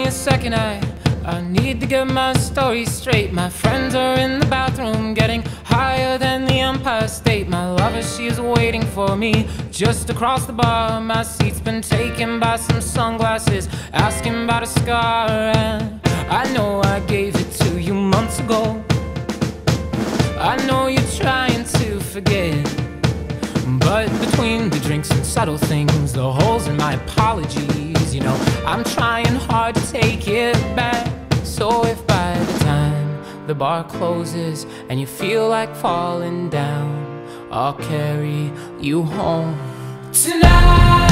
a second, I need to get my story straight. My friends are in the bathroom getting higher than the Empire State. My lover, she is waiting for me just across the bar. My seat's been taken by some sunglasses asking about a scar. And I know I gave it to you months ago. I know you're trying to forget, but between the drinks and subtle things, the holes in my apologies, you know, I'm trying hard to take it back. So if by the time the bar closes and you feel like falling down, I'll carry you home tonight.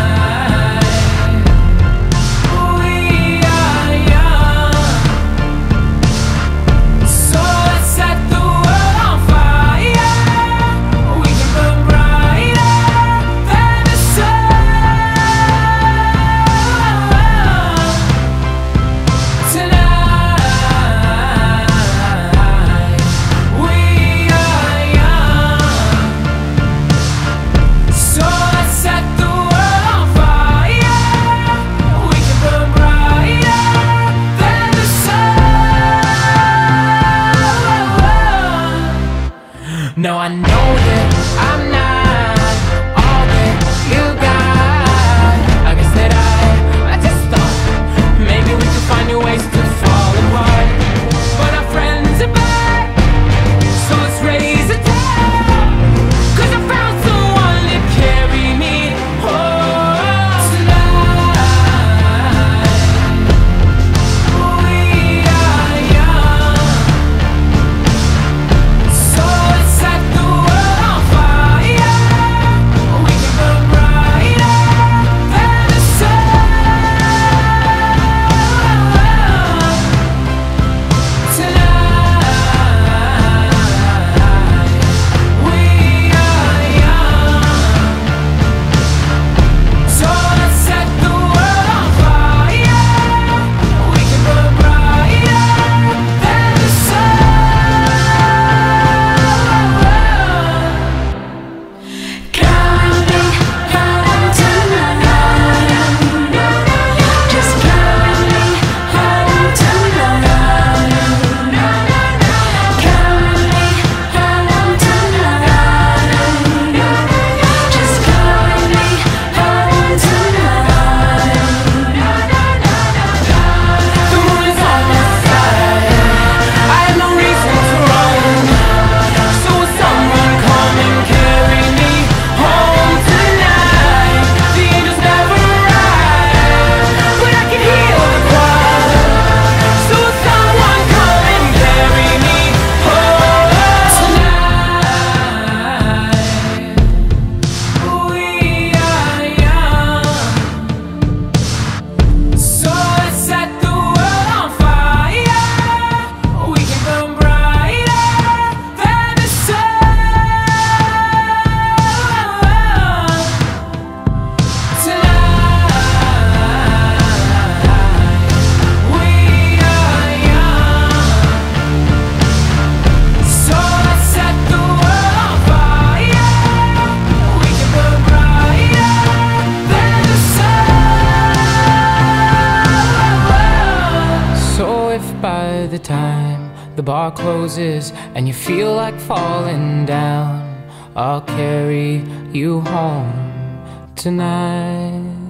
No, I know that I'm not all that you got. I guess that I just thought maybe we could find new ways to fall apart. But our friends are back, so let's raise a toast, 'cause I found someone to carry me home tonight. We are young, so let's set the world on fire. We can burn brighter than the sun tonight. We are young, so let's set the world on fire. We can burn brighter than the sun. Coming home tonight. Just coming home tonight. Coming home tonight. Just coming home tonight. The moon is on my side. I have no reason to run. So will someone come and carry me home tonight? The angels never arrive, but I can hear the choir. So will someone come and carry me home tonight? We are young, so let's set the world on fire. We can burn brighter than the sun tonight. We are young, so let's set the world on fire. We can burn brighter than the sun. So if by the time the bar closes and you feel like falling down, I'll carry you home tonight.